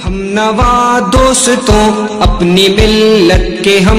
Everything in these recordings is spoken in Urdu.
ہم نوا دوستوں اپنی ملت کے ہم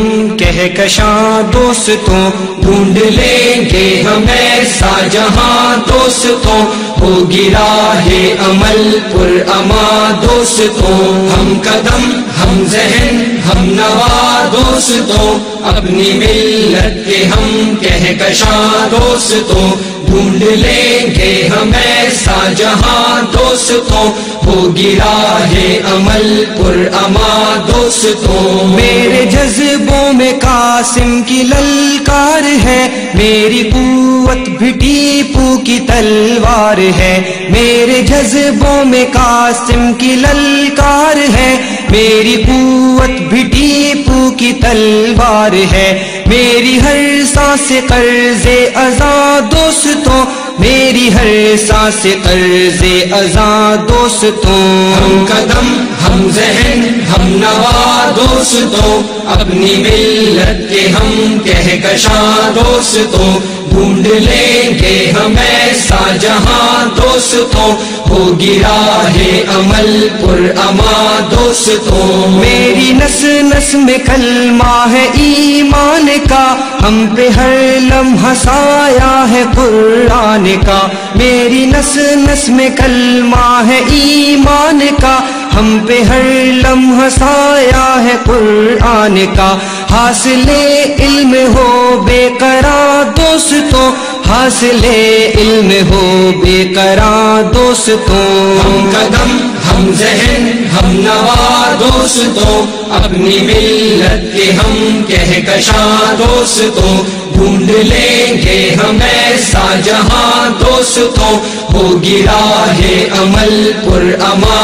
کہکشاں دوستوں، ڈھونڈ لیں گے ہم ایسا جہاں دوستوں، ہوگی راہ عمل پر اما دوستوں، ہم قدم ہم ذہن ہم نوا دوستوں، اپنی ملت کے ہم کہکشاں دوستوں، ڈھونڈ لیں گے ہم ایسا جہاں دوستوں، ہوگی راہ عمل پر اما دوستوں۔ میرے جذبوں میں قاسم کی للکار ہے، میری قوت بھی ٹیپو کی تلوار ہے، میرے جذبوں میں قاسم کی للکار ہے، میری قوت بھی ٹیپو کی تلوار ہے، میری ہر سانس قرض ازاں دوستوں، میری ہر سانس قرض ازاں دوستوں، ہم قدم ہم ذہن ہم نوا دوستوں، اپنی ملت کے ہم کہکشاں دوستوں، ڈھونڈ لیں گے ہم ایسا جہاں دوستوں، ہوگی راہ عمل پر اما دوستوں، میری نس نس میں کلمہ ہے ایمان کا، ہم پہ ہر لمحہ سایہ ہے قرآن کا، میری نس نس میں کلمہ ہے ایمان کا، ہم پہ ہر لمحہ سایہ ہے قرآن کا، حاصل علم ہو بے قرار دوستوں، حاصل علم ہو بے قرار دوستوں، ہم قدم ہم ذہن ہم نوا دوستوں، اپنی ملت کے ہم کہکشاں دوستوں، ڈھونڈ لیں گے ہم ایسا جہاں دوستوں، ہوگی راہ عمل پر اما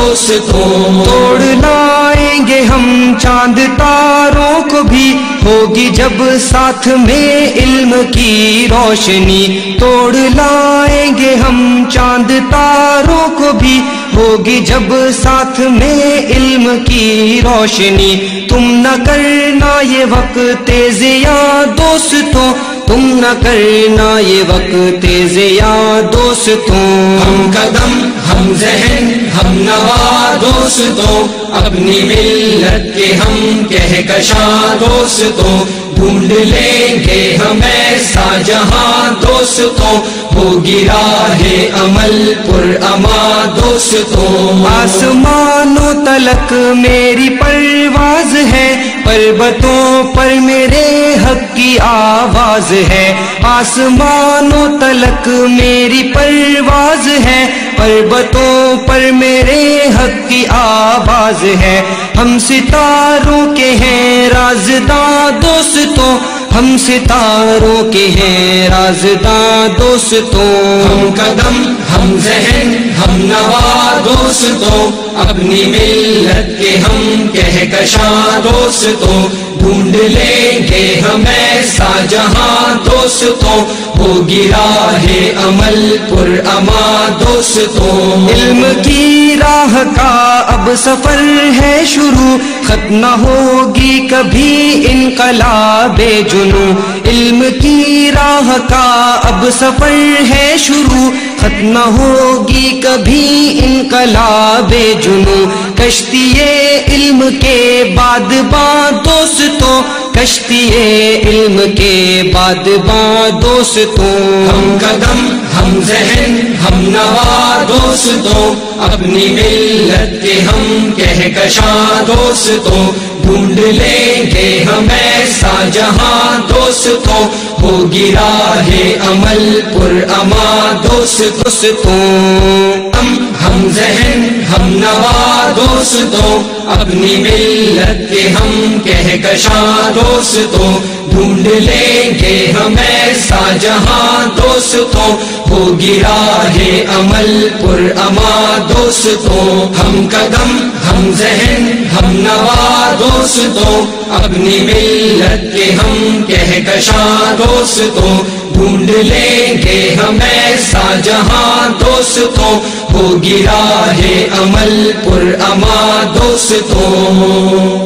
دوستوں، توڑ لائیں گے ہم چاند تاروں کو بھی، ہوگی جب ساتھ میں علم کی روشنی، توڑ لائیں گے ہم چاند تاروں کو بھی، ہوگی جب ساتھ میں علم کی روشنی، تم نہ کرنا یہ وقت ضیاء دوستوں، تم نہ کرنا یہ وقت ضیاء دوستوں، ہم قدم ہم ذہن ہم نوا دوستوں، اپنی ملت کے ہم کہکشاں دوستوں، ڈھونڈ لیں گے ہم ایسا جہاں دوستوں، ہوگی راہ عمل پر اما دوستوں، آسمانوں تلک میری پرواز ہے، پربتوں پر میرے حق کی آواز ہے، آسمانوں تلک میری پرواز ہے، پربتوں پر میرے حق کی آواز ہے، ہم ستاروں کے ہیں رازداں دوستوں، ہم ستاروں کے ہیں رازداں دوستوں، ہم قدم ہم ذہن ہم نوا دوستوں، اپنی ملت کے ہم کہکشاں دوستوں، ڈھونڈ لیں گے ہم ایسا جہاں دوستوں، ہوگی راہ عمل پر اما دوستوں، علم کی راہ کا اب سفر ہے شروع، ختم نہ ہوگی کبھی انقلاب جنوں، علم کی راہ کا اب سفر ہے شروع، ختم نہ ہوگی کبھی انقلاب جنوں، کشتی علم کے بعد دوستوں، کشتی علم کے بعد دوستوں، ہم قدم ہم ذہن ہم نوا دوستوں، اپنی ملت کے ہم کہکشاں دوستوں، ڈھونڈ لیں گے ہم ایسا جہاں دوستوں، ہوگی راہ عمل پر اما دوستوں، ہم ذہن ہم نوا دوستوں، اپنی ملت کے ہم کہکشاں دوستوں، ڈھونڈ لیں گے ہم ایسا جہاں دوستوں، ہوگی راہ عمل پر اما دوستوں، ہم قدم ہم ذہن ہم نوا دوستوں، اپنی ملت کے ہم کہکشاں دوستوں، ڈھونڈ لیں گے ہم ایسا جہاں دوستوں، ہوگی راہ عمل پر اما دوستوں۔